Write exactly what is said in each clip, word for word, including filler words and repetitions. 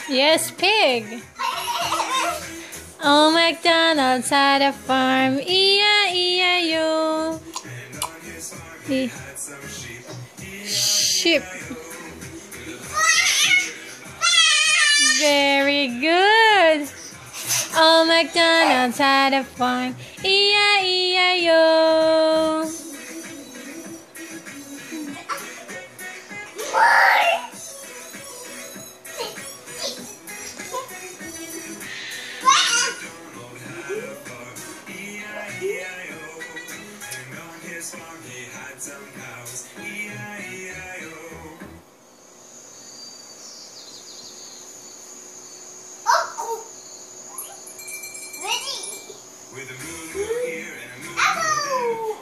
Yes, pig. Old MacDonald's had a farm, E I E I O. E Sheep. Very good. Old MacDonald's had a farm, E I E I O.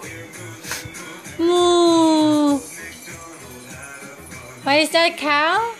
Moo. Why is that a cow?